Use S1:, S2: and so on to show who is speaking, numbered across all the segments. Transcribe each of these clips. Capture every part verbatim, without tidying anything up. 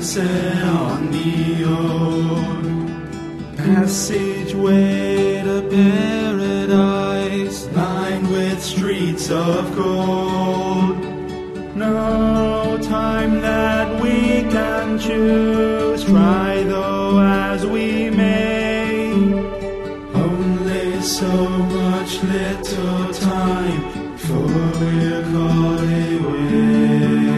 S1: set on the old passageway to paradise, lined with streets of gold. No time that we can choose, try though as we may. Only so much little time before we're caught away.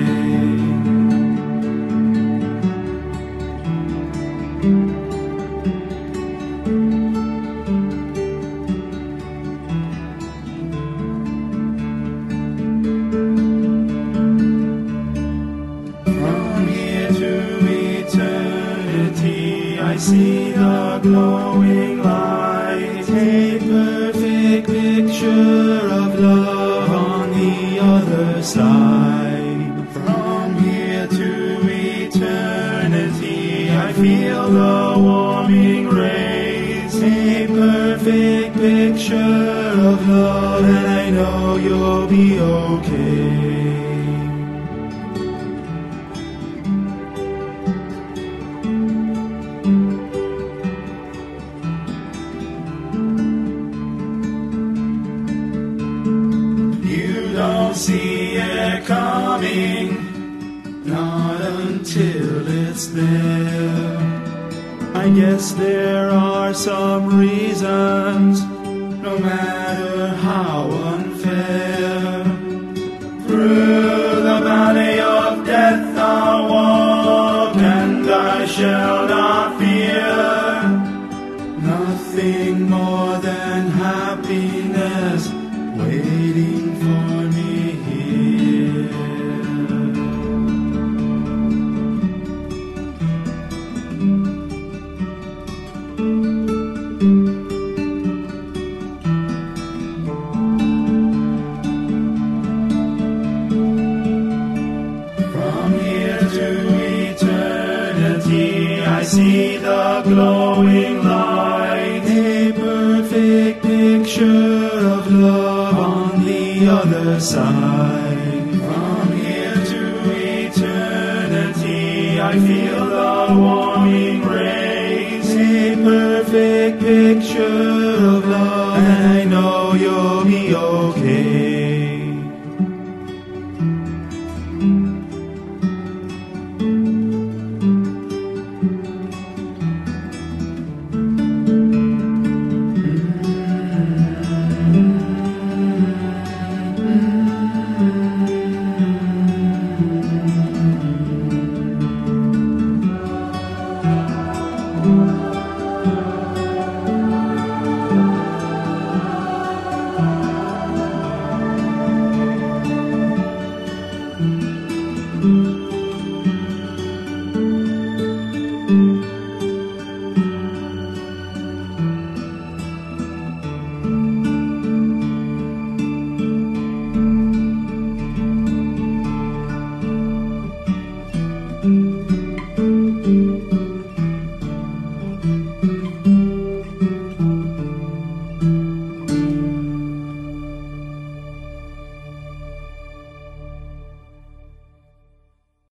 S1: I see the glowing light, a perfect picture of love on the other side. From here to eternity, I feel the warming rays, a perfect picture of love, and I know you'll be okay. Don't see it coming, not until it's there. I guess there are some reasons, no matter how unfair. Through the valley of death I'll walk, and I shall not fear. Nothing more than happiness waiting for me here. From here to eternity, I see the glowing light, a perfect picture of love on the other side. From here to eternity, I feel the warming rays, a perfect picture